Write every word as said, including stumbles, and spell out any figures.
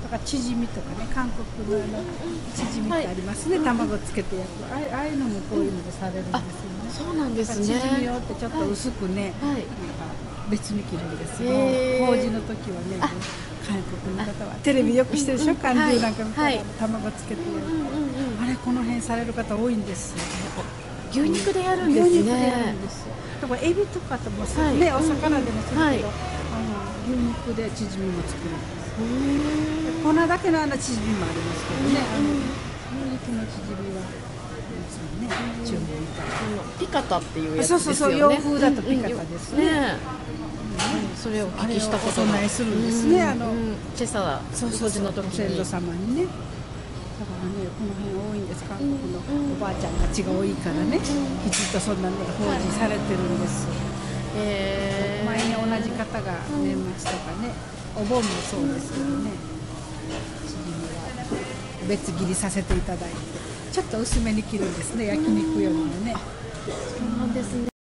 とかチヂミとかね、韓国のあのチヂミってありますね、卵つけて焼く、あああいうのもこういうのでされるんですよね。 そうなんですね。 チヂミ用ってちょっと薄くね、 はい、 なんか別に切るんですよ。 へー法事の時はね、韓国の方はテレビよくしてるでしょ、韓流なんか見たら卵つけてやる、あれこの辺される方多いんですよ。 牛肉でやるんですね。 牛肉でやるんですよ。だからエビとかともさ、ね、お魚でもするけど、あの牛肉でチヂミも作るんです。粉だけのあのチヂミもありますけどね、あの牛肉のチヂミはいつもね、注文みたいな。 ピカタっていうやつですよね。 そうそうそう、洋風だとピカタですね。 それをお聞きしたことが。お供えするんですね。あのチェサそうそうそう、ご先祖様にね。だからね、この辺多いんです。韓国のおばあちゃんたちが多いからね、きちっとそんなのが法事されてるんです。前に同じ方が年末とかね、お盆もそうですけどね、チヂミは別切りさせていただいて、ちょっと薄めに切るんですね、焼肉よりもね。 そうなんですね。